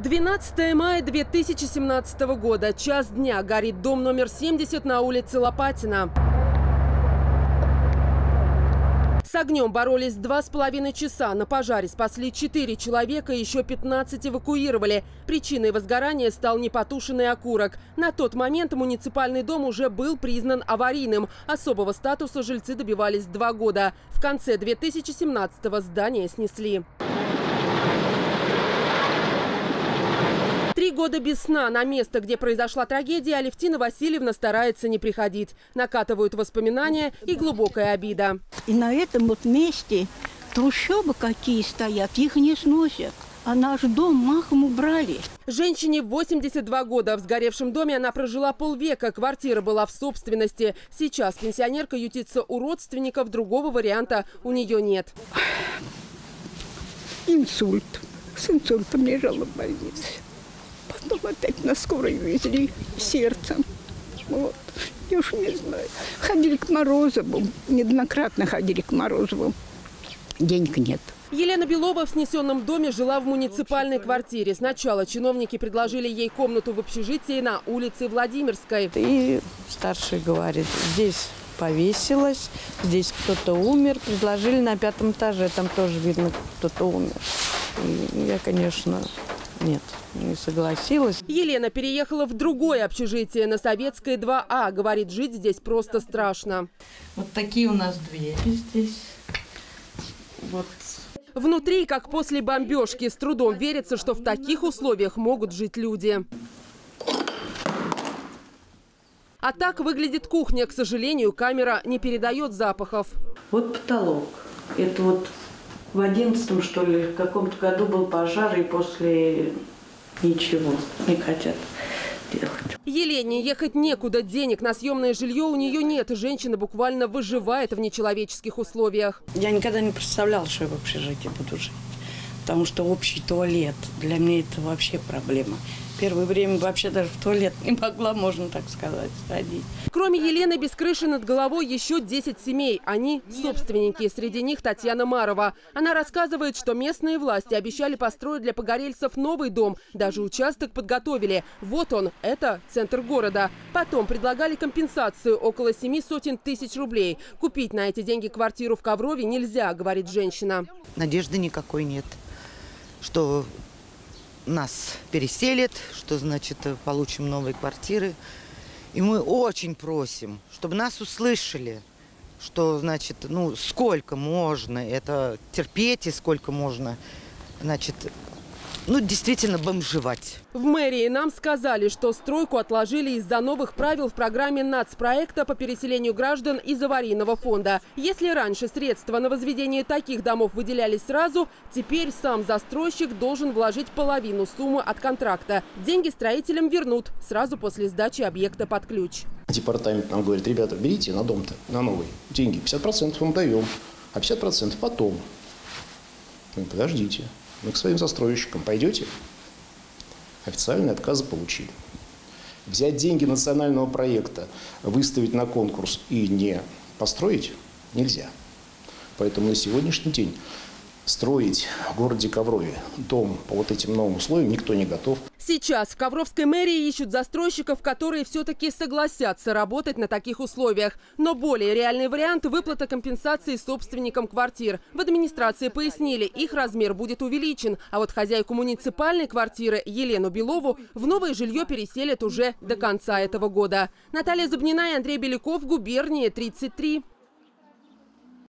12 мая 2017 года. Час дня. Горит дом номер 70 на улице Лопатина. С огнем боролись 2,5 часа. На пожаре спасли 4 человека, еще 15 эвакуировали. Причиной возгорания стал непотушенный окурок. На тот момент муниципальный дом уже был признан аварийным. Особого статуса жильцы добивались 2 года. В конце 2017-го здание снесли. 3 года без сна. На место, где произошла трагедия, Алевтина Васильевна старается не приходить. Накатывают воспоминания и глубокая обида. И на этом вот месте трущобы какие стоят, их не сносят. А наш дом махом убрали. Женщине 82 года. В сгоревшем доме она прожила полвека. Квартира была в собственности. Сейчас пенсионерка ютится у родственников. Другого варианта у нее нет. Инсульт. С инсультом лежала в больнице. Потом опять на скорой везли сердцем. Вот. Я уж не знаю. Ходили к Морозову. Неоднократно ходили к Морозову. Денег нет. Елена Белова в снесенном доме жила в муниципальной квартире. Сначала чиновники предложили ей комнату в общежитии на улице Владимирской. И старший говорит, здесь повесилось, здесь кто-то умер. Предложили на 5-м этаже, там тоже видно, кто-то умер. И я, конечно, нет, не согласилась. Елена переехала в другое общежитие на Советской 2А. Говорит, жить здесь просто страшно. Вот такие у нас двери здесь. Вот. Внутри, как после бомбежки, с трудом верится, что в таких условиях могут жить люди. А так выглядит кухня. К сожалению, камера не передает запахов. Вот потолок. Это вот в 11-м, что ли, в каком-то году был пожар, и после ничего не хотят делать. Елене ехать некуда. Денег на съемное жилье у нее нет. Женщина буквально выживает в нечеловеческих условиях. Я никогда не представляла, что я в общежитии буду жить. Потому что общий туалет. Для меня это вообще проблема. Первое время вообще даже в туалет не могла, можно так сказать, сходить. Кроме Елены, без крыши над головой еще 10 семей. Они собственники. Среди них Татьяна Марова. Она рассказывает, что местные власти обещали построить для погорельцев новый дом. Даже участок подготовили. Вот он, это центр города. Потом предлагали компенсацию около 700 тысяч рублей. Купить на эти деньги квартиру в Коврове нельзя, говорит женщина. Надежды никакой нет, что нас переселят, что, значит, получим новые квартиры. И мы очень просим, чтобы нас услышали, что, значит, ну, сколько можно это терпеть и сколько можно, значит, ну, действительно бомжевать. В мэрии нам сказали, что стройку отложили из-за новых правил в программе нацпроекта по переселению граждан из аварийного фонда. Если раньше средства на возведение таких домов выделялись сразу, теперь сам застройщик должен вложить половину суммы от контракта. Деньги строителям вернут сразу после сдачи объекта под ключ. Департамент нам говорит, ребята, берите на дом-то, на новый, деньги 50% вам даем, а 50% потом. Ну, подождите. Мы к своим застройщикам пойдете? Официальные отказы получили. Взять деньги национального проекта, выставить на конкурс и не построить нельзя. Поэтому на сегодняшний день строить в городе Коврове дом по вот этим новым условиям никто не готов. Сейчас в Ковровской мэрии ищут застройщиков, которые все-таки согласятся работать на таких условиях. Но более реальный вариант – выплата компенсации собственникам квартир. В администрации пояснили, их размер будет увеличен. А вот хозяйку муниципальной квартиры Елену Белову в новое жилье переселят уже до конца этого года. Наталья Зубнина и Андрей Беляков, Губерния, 33.